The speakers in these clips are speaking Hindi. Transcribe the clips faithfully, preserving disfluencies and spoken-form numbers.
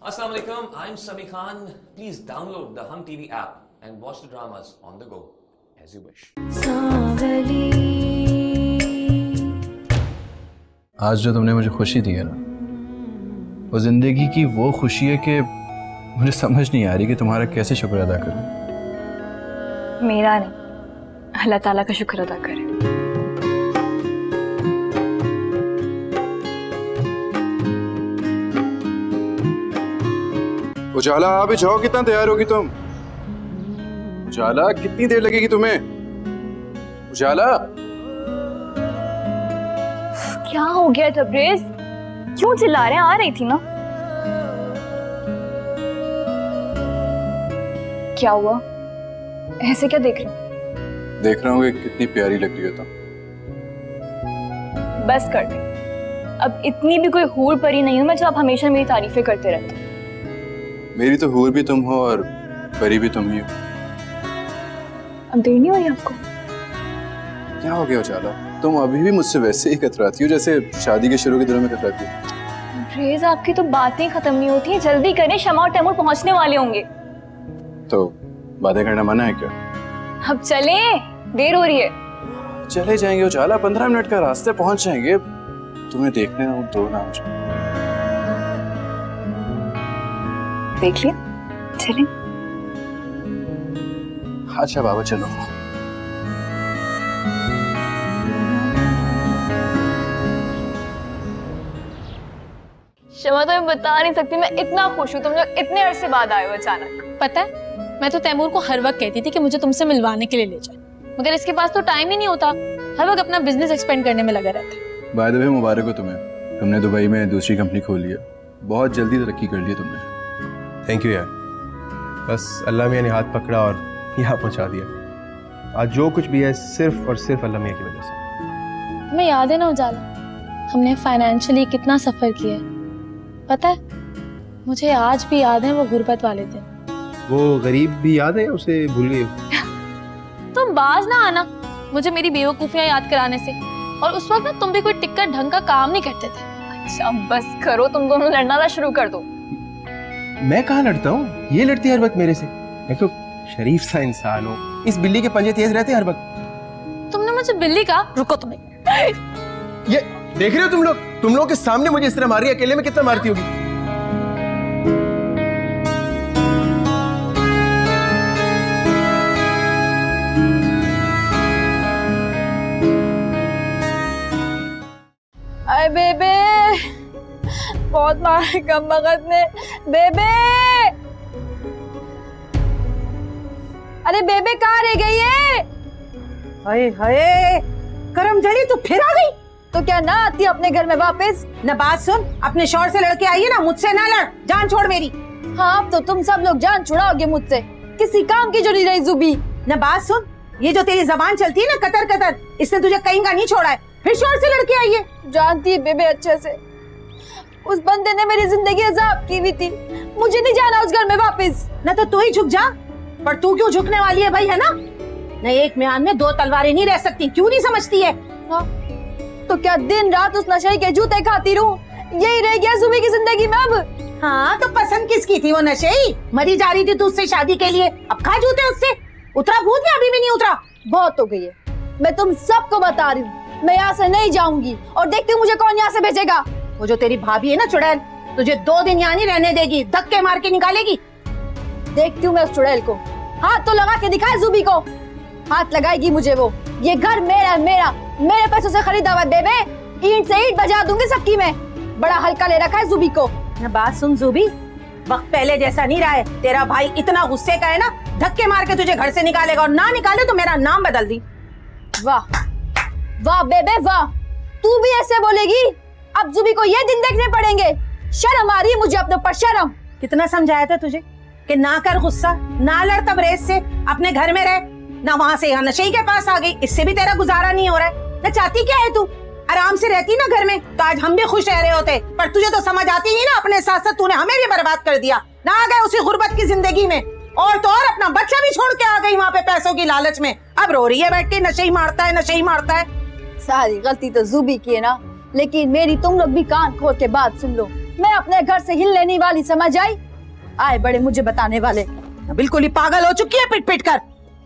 Assalamu alaikum, I'm Sami Khan. Please download the Hum T V app and watch the dramas on the go as you wish. आज जो तुमने मुझे खुशी दी है ना, वो जिंदगी की वो खुशी है कि मुझे समझ नहीं आ रही कि तुम्हारा कैसे शुक्र अदा करूं। मेरा नहीं, अल्लाह ताला का शुक्र अदा करे। उजाला अभी जाओ, कितना तैयार होगी तुम? उजाला कितनी देर लगेगी तुम्हें? उजाला क्या हो गया तबरेज? क्यों चिल्ला रहे हैं? आ रही थी ना। क्या हुआ? ऐसे क्या देख रहे हो? देख रहा हूँ कि कितनी प्यारी लग रही हो तुम। बस कर दे, अब इतनी भी कोई हूर परी नहीं हूं मैं जो आप हमेशा मेरी तारीफें करते रहते हो। मेरी तो हूर भी तुम हो और परी भी तुम ही हो। अब देर नहीं हो रही आपको? क्या हो गया उजाला? तुम अभी भी मुझसे वैसे ही कतराती हो जैसे शादी के शुरू के दिनों में कतराती हो। रेज, आपकी तो बातें खत्म नहीं होती हैं। जल्दी करें, शमा और तैमूर पहुंचने वाले होंगे। तो बातें करना मना है क्या? अब चले, देर हो रही है। चले जाएंगे उजाला, पंद्रह मिनट का रास्ते पहुंच जाएंगे। तुम्हें देखने दो ना मुझे। देख लिया, चलें। अच्छा बाबा चलो। शमा, तो मैं बता नहीं सकती, मैं इतना खुश हूँ तुम लोग इतने अरसे बाद आए हो अचानक। पता है, मैं तो तैमूर को हर वक्त कहती थी कि मुझे तुमसे मिलवाने के लिए ले जाए, मगर इसके पास तो टाइम ही नहीं होता। हर वक्त अपना बिजनेस एक्सपेंड करने में लगा रहता है। बाय द वे मुबारक हो तुम्हें, तुमने दुबई में दूसरी कंपनी खोल ली है। बहुत जल्दी तरक्की कर ली है तुमने। थैंक यू यार, बस अल्लाह मियाँ ने हाथ पकड़ा और यहाँ पहुँचा दिया। आज जो कुछ भी है सिर्फ और सिर्फ अल्लाह मियाँ की वजह से। तुम्हें याद है ना उजाला, हमने फाइनेंशियली कितना सफर किया है। पता है, मुझे आज भी याद है वो गुर्बत वाले दिन। वो गरीब भी याद है, उसे भूल गई? तुम बाज ना आना मुझे मेरी बेवकूफियां याद कराने से। और उस वक्त ना तुम भी कोई टिक्कर ढंग का काम नहीं करते थे। अच्छा बस करो, तुम दोनों लड़ना ना शुरू कर दो। मैं कहाँ लड़ता हूँ? ये लड़ती है हर वक्त मेरे से। मैं तो शरीफ सा इंसान हूँ, इस बिल्ली के पंजे तेज रहते हर वक्त। तुमने मुझे बिल्ली कहा? रुको तुम्हें। ये देख रहे हो तुम लोग? तुम लोग के सामने मुझे इस तरह मार रही है, अकेले में कितना मारती होगी? अरे बेबे, बहुत मारे कम वक्त ने। बेबे, अरे बेबे कहाँ रह गई है? हाय हाय, करम जड़ी तू फिर आ गई? तो क्या ना आती अपने घर में वापस? न बात सुन, अपने शौहर से लड़के आई है ना, मुझसे ना लड़, जान छोड़ मेरी। हाँ, अब तो तुम सब लोग जान छुड़ाओगे मुझसे। किसी काम की जो नहीं रही जुबी। न बात सुन, ये जो तेरी जबान चलती है ना कतर कतर, इसने तुझे कहीं का नहीं छोड़ा है। फिर शौहर से लड़के आई है। जानती है बेबे अच्छे से, उस बंदे ने मेरी जिंदगी अजाब की हुई थी। मुझे नहीं जाना उस घर में वापस। न तो तू ही झुक जा, पर तू क्यों झुकने वाली है भाई, है ना? न एक म्यान में दो तलवारें नहीं रह सकती, क्यों नहीं समझती है? हाँ, तो क्या दिन रात उस नशे के जूते खाती रहूं? यही रह गया जुबी की जिंदगी में अब। हाँ, तो पसंद किसकी थी वो नशेई? मरी जा रही थी तू उससे शादी के लिए, अब खा जूते उससे। उतरा भूत या अभी भी नहीं उतरा? बहुत हो गई है, मैं तुम सबको बता रही हूँ। मैं यहाँ से नहीं जाऊंगी और देखती हूँ मुझे कौन यहाँ से भेजेगा। वो जो तेरी भाभी है ना चुड़ैल, तुझे दो दिन यहाँ नहीं रहने देगी, धक्के मार के निकालेगी। देखती हूँ मैं उस चुड़ैल को। हाथ तो लगा के दिखाए जुबी को, हाथ लगाएगी मुझे वो। ये घर मेरा है, मेरा, मेरे पैसों से खरीदा हुआ बेबे। ईंट से ईंट बजा दूंगी सबकी मैं। बड़ा हल्का ले रखा है जुबी को। न बात सुन जुबी, वक्त पहले जैसा नहीं रहा है। तेरा भाई इतना गुस्से का है ना, धक्के मार के तुझे घर से निकालेगा, और ना निकाले तो मेरा नाम बदल दी। वाह वाह बेबे वाह, तू भी ऐसे बोलेगी? अब जुबी को ये दिन देखने पड़ेंगे। शर्म आ रही है मुझे अपने ऊपर, शर्म। कितना समझाया था तुझे कि ना कर गुस्सा, ना लड़ तबरेज से, अपने घर में रह। ना वहाँ से यहाँ नशे के पास आ गई, इससे भी तेरा गुजारा नहीं हो रहा है। ना चाहती क्या है तू? आराम से रहती ना घर में तो आज हम भी खुश रह रहे होते, पर तुझे तो समझ आती नहीं ना। अपने साथ साथ तूने हमें भी बर्बाद कर दिया। ना आ गए उसी गुर्बत की जिंदगी में, और तो और अपना बच्चा भी छोड़ के आ गई वहाँ पे पैसों की लालच में। अब रो रही है बैठ के, नशे ही मारता है, नशे ही मारता है। सारी गलती तो जुबी की है ना, लेकिन मेरी तुम लोग भी कान खोल के बात सुन लो। मैं अपने घर से हिल लेने वाली समझ आई? आए बड़े मुझे बताने वाले। बिल्कुल ही पागल हो चुकी है पिट पिट कर।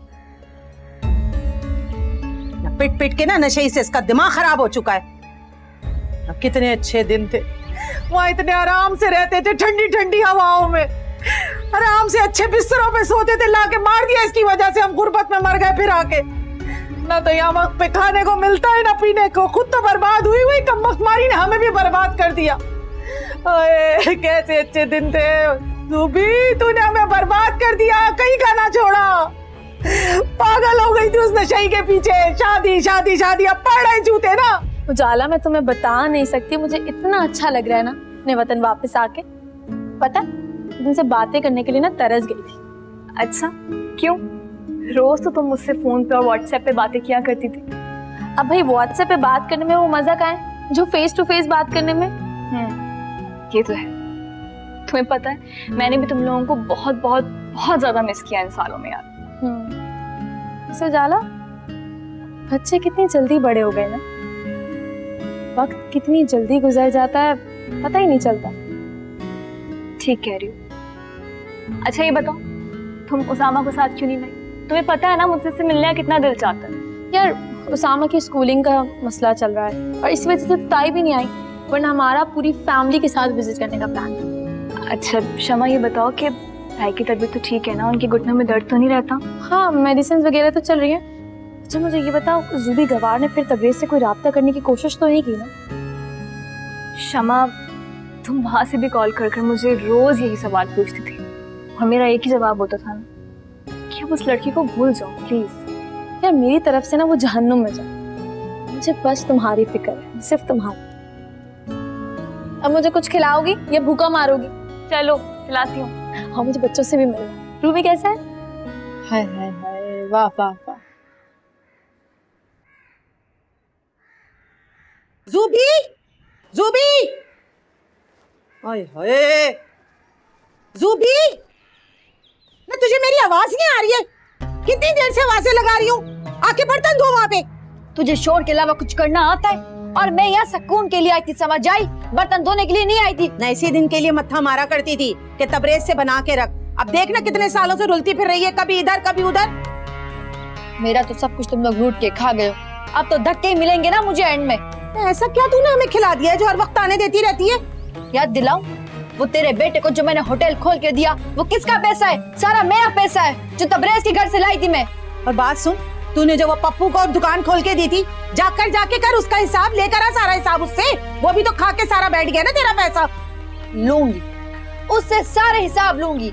पिट पिट के ना नशे से इसका दिमाग खराब हो चुका है। अब कितने अच्छे दिन थे, वहां इतने आराम से रहते थे, ठंडी ठंडी हवाओं में आराम से अच्छे बिस्तरों पे सोते थे। लाके मार दिया इसकी वजह से हम गुर्बत में मर गए फिर आके। ना तो यहाँ वक्त पे खाने को मिलता है ना पीने को। खुद तो बर्बाद हुई हुई, कम वक्त मारी ने हमें भी बर्बाद कर दिया। अरे कैसे अच्छे दिन थे। रूबी तूने हमें बर्बाद कर दिया, कहीं का ना छोड़ा। पागल हो गई थी उस नशे के पीछे। शादी शादी शादी, अब पड़ रहे जूते ना। उजाला मैं तुम्हें बता नहीं सकती, मुझे इतना अच्छा लग रहा है ना अपने वतन वापस आके। पता तुमसे बातें करने के लिए ना तरस गई थी। अच्छा क्यों? रोज तो तुम मुझसे फोन पे और व्हाट्सएप पे बातें किया करती थी। अब भाई व्हाट्सएप पे बात करने में वो मजा कहाँ है जो फेस टू फेस बात करने में। हम्म ये तो है। तुम्हें पता है मैंने भी तुम लोगों को बहुत बहुत बहुत ज्यादा मिस किया इन सालों में यार। हम्म उजाला बच्चे कितनी जल्दी बड़े हो गए ना, वक्त कितनी जल्दी गुजर जाता है पता ही नहीं चलता। ठीक कह रही हो। अच्छा ये बताओ तुम उसामा को साथ क्यों नहीं लाई? तुम्हें पता है ना मुझसे से मिलने का कितना दिल चाहता है। यार उसामा की स्कूलिंग का मसला चल रहा है और इस वजह से ताई भी नहीं आई, वरना हमारा पूरी फैमिली के साथ विजिट करने का प्लान था। अच्छा शमा ये बताओ कि भाई की तबीयत तो ठीक है ना? उनके घुटनों में दर्द तो नहीं रहता? हाँ मेडिसिन वगैरह तो चल रही है। अच्छा मुझे ये बताओ जूबी गवार ने फिर तबरेज से कोई राब्ता करने की कोशिश तो नहीं की ना? शमा तुम वहां से भी कॉल कर कर मुझे रोज यही सवाल पूछती थी और मेरा एक ही जवाब होता था ना कि अब उस लड़की को भूल जाओ प्लीज। यार मेरी तरफ से ना वो जहन्नुम में जाए, मुझे बस तुम्हारी फिक्र है, सिर्फ तुम्हारी। अब मुझे कुछ खिलाओगी या भूखा मारोगी? चलो खिलाती हूँ। हाँ मुझे बच्चों से भी मिलना। रूबी कैसा है? हाय हाय हाय, वाह वाह वाह। ज़ूबी ज़ूबी हाय हाय ज़ूबी, ना तुझे मेरी आवाज नहीं आ रही है? कितनी देर से आवाजें लगा रही हूँ, आके बर्तन धो वहाँ पे। तुझे शोर के अलावा कुछ करना आता है? और मैं यहाँ सुकून के लिए आई थी समझ आई, बर्तन धोने के लिए नहीं आई थी। न इसी दिन के लिए मत्था मारा करती थी कि तबरेज से बना के रख। अब देखना कितने सालों से रुलती फिर रही है, कभी इधर कभी उधर। मेरा तो सब कुछ तुम लोग लूट के खा गए हो, अब तो धक्के ही मिलेंगे ना मुझे एंड में। ऐसा क्या तूने हमें खिला दिया है जो हर वक्त आने देती रहती है? याद दिलाऊं, वो तेरे बेटे को जो मैंने होटल खोल के दिया वो किसका पैसा है? सारा मेरा पैसा है जो तबरेज के घर से लाई थी मैं। और बात सुन, तूने जो वो पप्पू को दुकान खोल के दी थी, जाकर जाके कर उसका हिसाब, लेकर आ सारा हिसाब उससे। वो भी तो खा के सारा बैठ गया ना तेरा पैसा। लूंगी उससे सारे हिसाब लूंगी,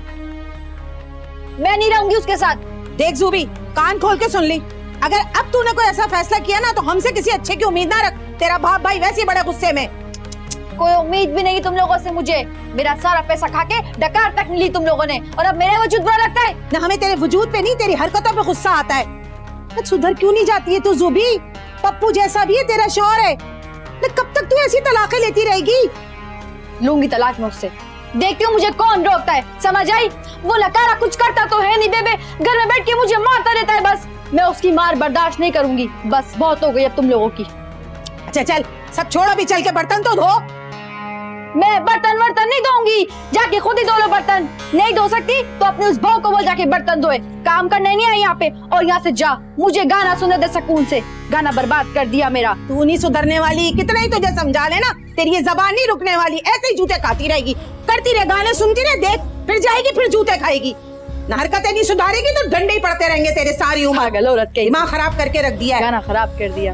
मैं नहीं रहूंगी उसके साथ। देख ज़ूबी, कान खोल के सुन ली, अगर अब तूने कोई ऐसा फैसला किया ना तो हमसे किसी अच्छे की उम्मीद ना रख। तेरा बाप भाई वैसे ही बड़े गुस्से में। कोई उम्मीद भी नहीं तुम लोगों से मुझे। मेरा सारा पैसा खा के डकार तक ली तुम लोगों ने, और अब मेरे वजूद बुरा लगता है ना? हमें तेरे वजूद पे नहीं तेरी हरकतों पे गुस्सा आता है। ना सुधर क्यों नहीं जाती है तू ज़ूबी? पप्पू जैसा भी है तेरा शौहर है, ना कब तक तू ऐसी तलाकें लेती रहेगी? लूंगी तलाक मैं उससे, देखती हूँ मुझे कौन रोकता है। समझ आई? वो लकारा कुछ करता तो है नहीं बेबे, घर में बैठ के मुझे मारता रहता है बस। मैं उसकी मार बर्दाश्त नहीं करूंगी, बस बहुत हो गई अब तुम लोगों की। अच्छा चल सब छोड़, अभी चल के बर्तन तो धो। मैं बर्तन वर्तन नहीं धोऊंगी, जाके खुद ही धो लो बर्तन। नहीं धो सकती तो अपने उस बहू को बोल जाके बर्तन धोए, काम करने नहीं है यहाँ पे। और यहाँ से जा, मुझे गाना सुनने दे सुकून से। गाना बर्बाद कर दिया मेरा। तू नहीं सुधरने वाली, कितना ही तुझे समझा लेना, तेरी ये जबान नहीं रुकने वाली। ऐसे ही जूते खाती रहेगी, करती रहे, गाने सुनती रहे, देख फिर जाएगी फिर जूते खाएगी। ना हरकतें नहीं सुधारेगी तो डंडे ही पड़ते रहेंगे तेरे सारी उम्र। पागल औरत के दिमाग खराब करके रख दिया है। गाना खराब कर दिया।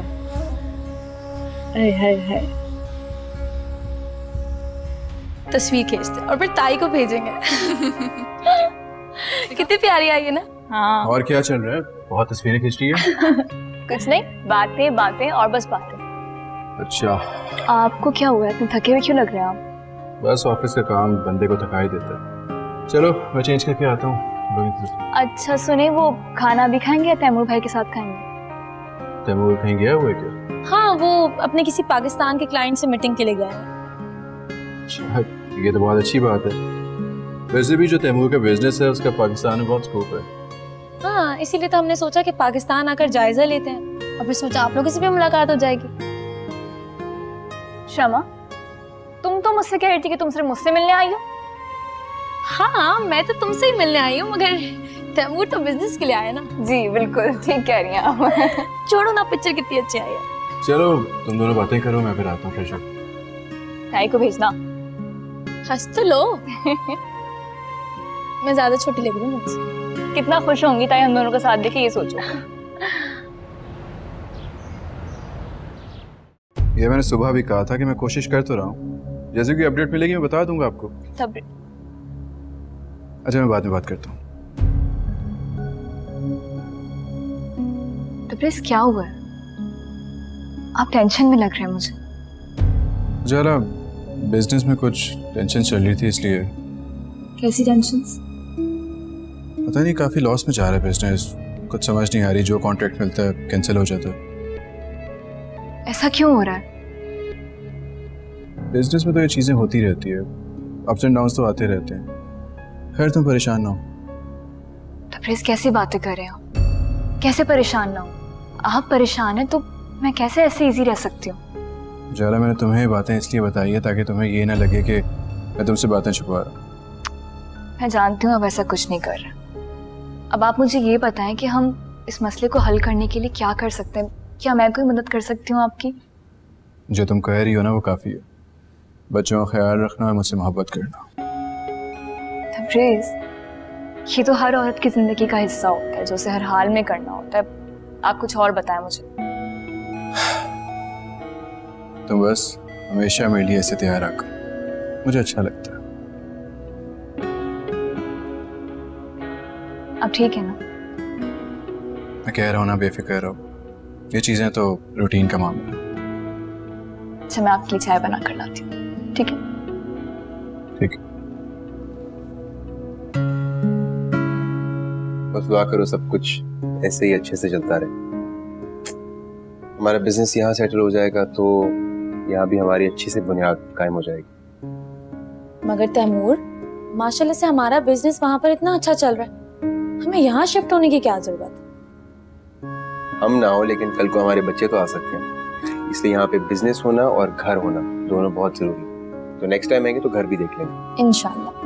हाय हाय हाय। तस्वीर खींचते और फिर ताई को भेजेंगे। कितनी प्यारी आई है ना? हाँ और क्या चल रहा है? बहुत तस्वीरें खींच रही है। कुछ नहीं, बातें बातें और बस बातें। अच्छा आपको क्या हुआ है? इतने थके हुए क्यों लग रहे हैं आप? बस ऑफिस का काम बंदे को थका ही देता है। चलो मैं चेंज करके आता हूँ। अच्छा सुने, वो खाना भी खाएंगे या तैमूर भाई के साथ खाएंगे? तैमूर कहीं गया हुआ है क्या? हाँ वो अपने किसी पाकिस्तान के क्लाइंट से मीटिंग के लिए गया है। अच्छा ये तो बहुत अच्छी बात है। वैसे भी जो तैमूर का बिजनेस है उसका पाकिस्तान में बहुत स्कोप है। हाँ इसीलिए तो हमने सोचा कि पाकिस्तान आकर जायजा लेते हैं और फिर सोचा आप लोगों से भी मुलाकात हो जाएगी। शमा तुम तुम मुझसे कह रही थी कि तुम सिर्फ मुझसे मिलने आई हो। हाँ मैं तो तुमसे ही मिलने आई हूँ, मगर तैमूर तो बिजनेस के लिए आया ना। जी बिल्कुल ठीक कह रही हैं आप। छोड़ो ना, पिक्चर कितनी अच्छी आई है। चलो तुम दोनों बातें करो, मैं फिर आता हूँ फ्रेश होकर। ताई को भेजना। हंस तो लो। मैं ज्यादा छोटी लग रही हूँ मुझसे। कितना खुश होंगी ताई हम दोनों का साथ देखे, ये सोचो। ये मैंने सुबह भी कहा था कि मैं कोशिश कर तो रहा हूँ, जैसे कि अपडेट मिलेगी मैं बता दूंगा आपको। तब अच्छा मैं बाद में बात करता हूँ। तब्रेज़ क्या हुआ है? आप टेंशन में लग रहे हैं मुझे। जरा बिजनेस में कुछ टेंशन चल रही थी इसलिए। कैसी टेंशन्स? पता नहीं काफी लॉस में जा रहा है बिजनेस, कुछ समझ नहीं आ रही, जो कॉन्ट्रैक्ट मिलता है कैंसिल हो जाता है। ऐसा क्यों हो रहा है? बिजनेस में तो ये चीजें होती रहती है, अप्स एंड डाउन्स तो आते रहते हैं। खैर तुम परेशान ना हो। तब्रेज़ कैसी बातें कर रहे हो? कैसे परेशान ना हो? आप परेशान हैं तो मैं कैसे ऐसे इजी रह सकती हूँ? जरा मैंने तुम्हें ये बातें इसलिए बताई है ताकि तुम्हें ये ना लगे कि मैं तुमसे बातें छुपा रहा। मैं जानती हूँ अब ऐसा कुछ नहीं कर रहा। अब आप मुझे ये बताएं कि हम इस मसले को हल करने के लिए क्या कर सकते हैं? क्या मैं कोई मदद कर सकती हूँ आपकी? जो तुम कह रही हो ना वो काफ़ी है। बच्चों का ख्याल रखना और मुझसे मोहब्बत करना। तब्रेज़, ये तो हर औरत की जिंदगी का हिस्सा होता है जो उसे हर हाल में करना होता है। आप कुछ और बताएं मुझे। तुम बस हमेशा मेरे लिए ऐसे तैयार आकर, मुझे अच्छा लगता है। अब ठीक है ना? मैं कह रहा हूँ ना, बेफिक्र रहो, ये चीजें तो रूटीन का मामला है। अच्छा मैं आपके लिए चाय बना कर लाती हूँ, ठीक है? ठीक है। बस दुआ करो सब कुछ ऐसे ही अच्छे से चलता रहे। हमारा बिजनेस यहाँ सेटल हो जाएगा तो यहाँ भी हमारी अच्छी से बुनियाद कायम हो जाएगी। मगर तैमूर, माशाल्लाह से हमारा बिजनेस वहाँ पर इतना अच्छा चल रहा है, हमें यहाँ शिफ्ट होने की क्या जरूरत है? हम ना हो लेकिन कल को हमारे बच्चे तो आ सकते हैं, इसलिए यहाँ पे बिजनेस होना और घर होना दोनों बहुत जरूरी है। तो नेक्स्ट टाइम आएंगे तो घर भी देख लेंगे इंशाल्लाह।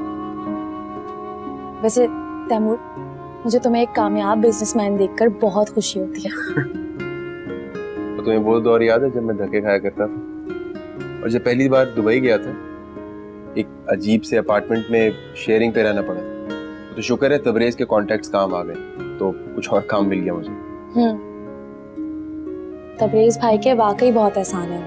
वैसे तैमूर, मुझे तुम्हें एक कामयाब बिजनेसमैन देखकर बहुत खुशी होती है। तो तुम्हें वो दौर याद है जब मैं धक्के खाया करता था और जब पहली बार दुबई गया था, एक अजीब से अपार्टमेंट में शेयरिंग पे रहना पड़ा। तो शुक्र है तबरेज़ के कॉन्टेक्ट्स काम आ गए, तो कुछ और काम मिल गया मुझे। हम्म, तबरेज़ भाई के वाकई बहुत एहसान है।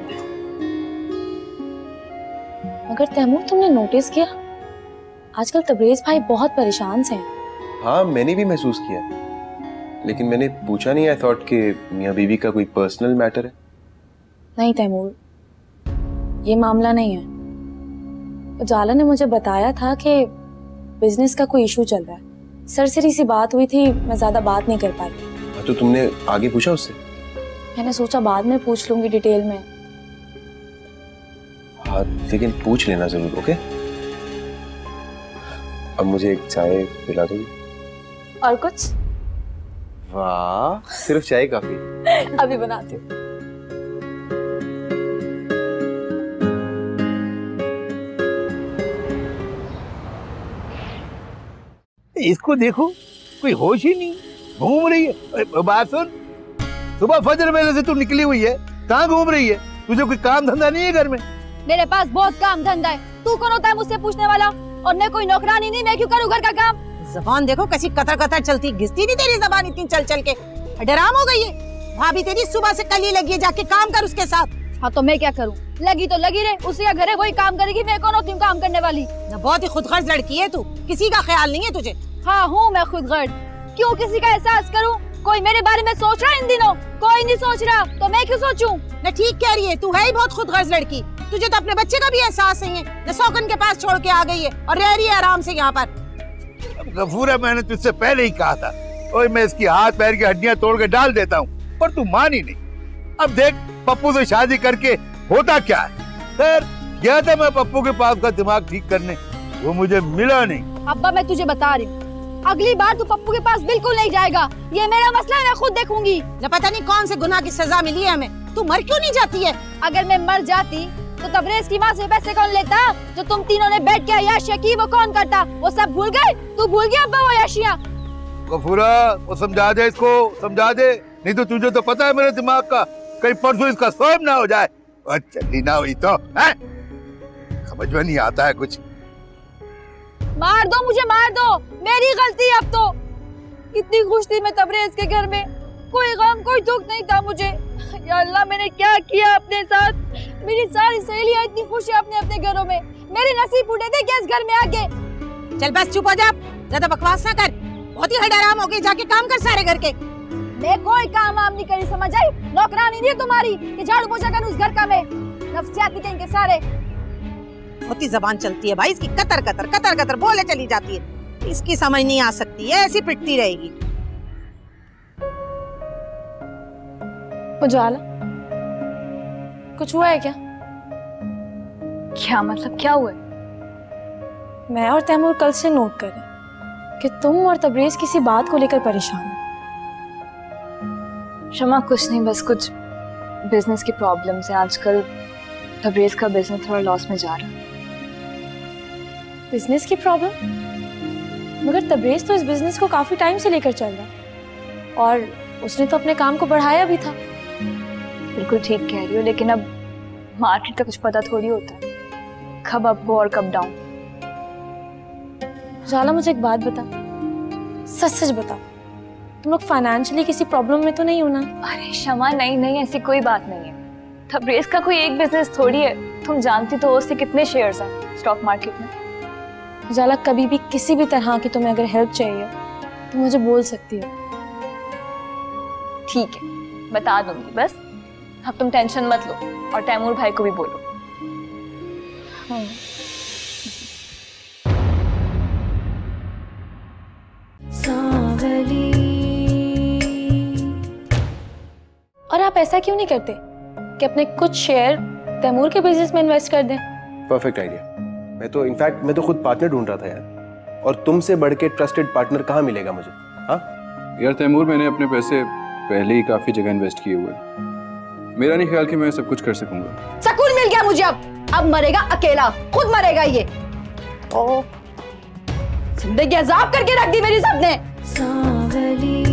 मगर तैमूर, तुमने नोटिस किया आजकल तबरेज़ भाई बहुत परेशान से हैं। हाँ मैंने भी महसूस किया, लेकिन मैंने पूछा नहीं। आई थॉट कि मियां बीवी का कोई पर्सनल मैटर है। नहीं तैमूर, ये मामला नहीं है। उजाला ने मुझे बताया था कि बिजनेस का कोई इशू चल रहा है। सरसरी सी बात हुई थी, मैं ज्यादा बात नहीं कर पाई। तो तुमने आगे पूछा उससे? मैंने सोचा बाद में पूछ लूंगी डिटेल में। हाँ लेकिन पूछ लेना जरूर, ओके? अब मुझे एक चाय पिला दोगी? और कुछ? वाह, सिर्फ चाय काफी। अभी बनाती हूँ। इसको देखो, कोई होश ही नहीं, घूम रही है। बात सुन, सुबह फजर वेले से तू निकली हुई है, कहाँ घूम रही है? तुझे कोई काम धंधा नहीं है घर में? मेरे पास बहुत काम धंधा है। तू कौन होता है मुझसे पूछने वाला? और मैं कोई नौकरानी नहीं, मैं क्यों करूँ घर का काम? जबान देखो कैसी कतर कतर चलती, घिसती नहीं तेरी जबान इतनी चल चल के। डराम हो गई है। भाभी तेरी सुबह से कली लगी है, जाके काम कर उसके साथ। हाँ तो मैं क्या करूँ? लगी तो लगी रहे, उसी का घर है, वही काम करेगी। मैं कौन होती हूँ काम करने वाली? बहुत ही खुदगर्ज लड़की है तू, किसी का ख्याल नहीं है तुझे। हाँ हूँ मैं खुदगर्ज। क्यों किसी का एहसास करूँ? कोई मेरे बारे में सोच रहा है इन दिनों? कोई नहीं सोच रहा, तो मैं क्यों सोचूं? न ठीक कह रही है, तू है ही बहुत खुदगर्ज लड़की। तुझे तो अपने बच्चे का भी एहसास नहीं है। न सौकन के पास छोड़ के आ गई है और रह रही है आराम से यहाँ पर। गफूरा, मैंने तुझसे पहले ही कहा था, और मैं इसकी हाथ पैर की हड्डियां तोड़ के डाल देता हूँ, पर तू मानी नहीं। अब देख, पप्पू से शादी करके होता क्या है? खैर गया था मैं पप्पू के पास का दिमाग ठीक करने, वो मुझे मिला नहीं। अब्बा मैं तुझे बता रही हूँ, अगली बार तू पप्पू के पास बिल्कुल नहीं जाएगा। ये मेरा मसला है, मैं खुद देखूंगी। न पता नहीं कौन से गुनाह की सजा मिली है हमें। तू मर क्यों नहीं जाती है? अगर मैं मर जाती तो तबरेज की माँ से पैसे कौन लेता? जो तुम तीनों ने बैठ के अय्याशियां की वो कौन करता? वो सब भूल गए? तू भूल गया अब्बा वो अय्याशियां? गफूरा, वो समझा दे इसको, समझा दे, नहीं तो तुझे तो पता है मेरे दिमाग का, कहीं परसों इसका सोम ना हो जाए। और चली ना हुई तो है? समझ में नहीं आता है कुछ। मार दो मुझे, मार दो, मेरी गलती अब तो। कितनी खुश थी मैं तबरेज के घर में, कोई गम कोई दुख नहीं था मुझे। या अल्लाह, मैंने क्या किया अपने साथ? मेरी सारी सहेलियां इतनी खुश है अपने अपने घरों में, मेरे नसीब फूटे थे क्या इस घर में आके? चल बस चुप हो जा, ज्यादा बकवास ना कर, बहुत ही हड़ाराम हो गई, जाके काम कर सारे घर के। मैं कोई काम वाम नहीं करी, समझ आई? नौकरानी नहीं है तुम्हारी कि झाड़ू पोछा करूं उस घर का मैं। नफसियाती कहेंगे सारे। बहुत ही जबान चलती है भाई इसकी, कतर कतर कतर कतर बोले चली जाती है, इसकी समझ नहीं आ सकती है, ऐसी पिटती रहेगी। उजाला, कुछ हुआ है क्या? क्या मतलब, क्या हुआ है? मैं और तैमूर कल से नोट कर रहे हैं कि तुम और तबरेज किसी बात को लेकर परेशान हो। शमा कुछ नहीं, बस कुछ बिजनेस की प्रॉब्लम्स हैं आजकल। तबरेज का बिजनेस थोड़ा लॉस में जा रहा है। बिजनेस की प्रॉब्लम? मगर तबरेज तो इस बिजनेस को काफी टाइम से लेकर चल रहा है और उसने तो अपने काम को बढ़ाया भी था। बिल्कुल ठीक कह रही हो, लेकिन अब मार्केट का कुछ पता थोड़ी होता है, कब अप हो और कब डाउन। उजाला, मुझे एक बात बता, सच सच बता, तुम लोग फाइनेंशियली किसी प्रॉब्लम में तो नहीं हो ना? अरे शमा, नहीं नहीं, ऐसी कोई बात नहीं है। तबरेज का कोई एक बिजनेस थोड़ी है, तुम जानती तो हो उसके कितने शेयर्स हैं स्टॉक मार्केट में। उजाला, कभी भी किसी भी तरह की तुम्हें अगर हेल्प चाहिए तो मुझे बोल सकती हो। ठीक है, बता दूंगी, बस अब तुम टेंशन मत लो और तैमूर भाई को भी बोलो। हाँ। और आप ऐसा क्यों नहीं करते कि अपने कुछ शेयर तैमूर के बिजनेस में इन्वेस्ट कर दें? Perfect idea. मैं तो इनफैक्ट मैं तो खुद पार्टनर ढूंढ रहा था यार, और तुमसे बढ़ के ट्रस्टेड पार्टनर कहाँ मिलेगा मुझे? हाँ यार तैमूर, मैंने अपने पैसे पहले ही काफी जगह इन्वेस्ट किए हुए हैं। मेरा नहीं ख्याल कि मैं सब कुछ कर सकूंगा। सुकून मिल गया मुझे अब अब मरेगा अकेला, खुद मरेगा ये। ओ जिंदगी अजाब करके रख दी मेरी सबने।